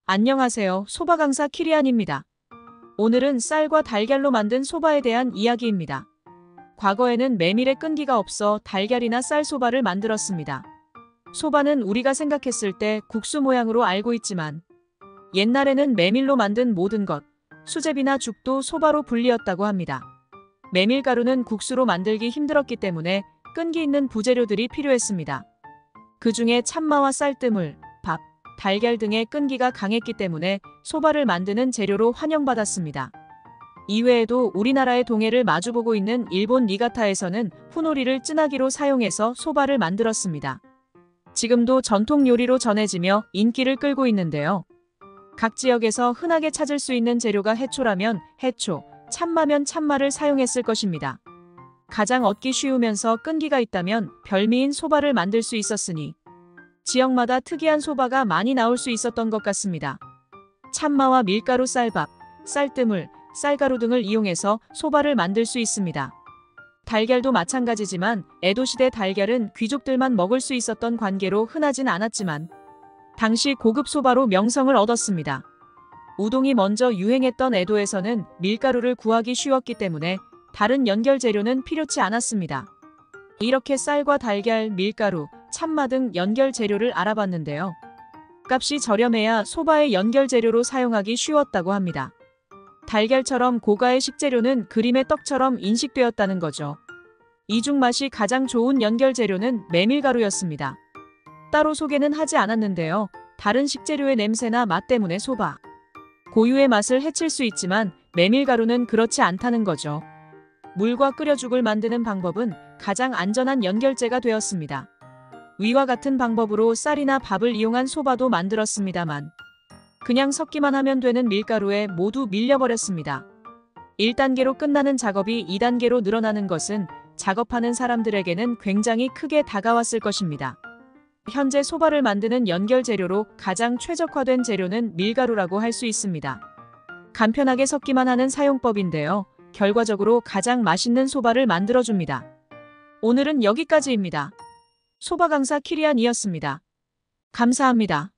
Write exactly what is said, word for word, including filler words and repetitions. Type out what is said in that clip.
안녕하세요. 소바 강사 키리안입니다. 오늘은 쌀과 달걀로 만든 소바에 대한 이야기입니다. 과거에는 메밀에 끈기가 없어 달걀이나 쌀 소바를 만들었습니다. 소바는 우리가 생각했을 때 국수 모양으로 알고 있지만 옛날에는 메밀로 만든 모든 것, 수제비나 죽도 소바로 불리었다고 합니다. 메밀가루는 국수로 만들기 힘들었기 때문에 끈기 있는 부재료들이 필요했습니다. 그 중에 참마와 쌀뜨물, 밥, 달걀 등의 끈기가 강했기 때문에 소바를 만드는 재료로 환영받았습니다. 이외에도 우리나라의 동해를 마주보고 있는 일본 니가타에서는 후노리를 쯔나기로 사용해서 소바를 만들었습니다. 지금도 전통 요리로 전해지며 인기를 끌고 있는데요. 각 지역에서 흔하게 찾을 수 있는 재료가 해초라면 해초, 참마면 참마를 사용했을 것입니다. 가장 얻기 쉬우면서 끈기가 있다면 별미인 소바를 만들 수 있었으니 지역마다 특이한 소바가 많이 나올 수 있었던 것 같습니다. 참마와 밀가루 쌀밥, 쌀뜨물, 쌀가루 등을 이용해서 소바를 만들 수 있습니다. 달걀도 마찬가지지만 에도시대 달걀은 귀족들만 먹을 수 있었던 관계로 흔하진 않았지만 당시 고급 소바로 명성을 얻었습니다. 우동이 먼저 유행했던 에도에서는 밀가루를 구하기 쉬웠기 때문에 다른 연결 재료는 필요치 않았습니다. 이렇게 쌀과 달걀, 밀가루, 참마 등 연결 재료를 알아봤는데요. 값이 저렴해야 소바의 연결 재료로 사용하기 쉬웠다고 합니다. 달걀처럼 고가의 식재료는 그림의 떡처럼 인식되었다는 거죠. 이 중 맛이 가장 좋은 연결 재료는 메밀가루였습니다. 따로 소개는 하지 않았는데요. 다른 식재료의 냄새나 맛 때문에 소바, 고유의 맛을 해칠 수 있지만 메밀가루는 그렇지 않다는 거죠. 물과 끓여 죽을 만드는 방법은 가장 안전한 연결제가 되었습니다. 위와 같은 방법으로 쌀이나 밥을 이용한 소바도 만들었습니다만 그냥 섞기만 하면 되는 밀가루에 모두 밀려버렸습니다. 일 단계로 끝나는 작업이 이 단계로 늘어나는 것은 작업하는 사람들에게는 굉장히 크게 다가왔을 것입니다. 현재 소바를 만드는 연결 재료로 가장 최적화된 재료는 밀가루라고 할 수 있습니다. 간편하게 섞기만 하는 사용법인데요. 결과적으로 가장 맛있는 소바를 만들어줍니다. 오늘은 여기까지입니다. 소바 강사 키리안이었습니다. 감사합니다.